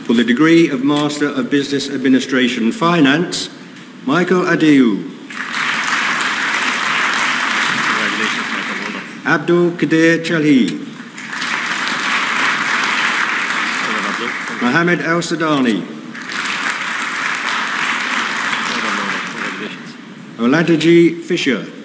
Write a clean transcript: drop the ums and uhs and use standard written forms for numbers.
For the degree of Master of Business Administration and Finance, Michael Adeyu. Congratulations, Michael. Well done. Abdul Qadir Chalhi. Well done, Abdul. Mohamed ElSaadany. Well done. Congratulations. Oladaji Fisher.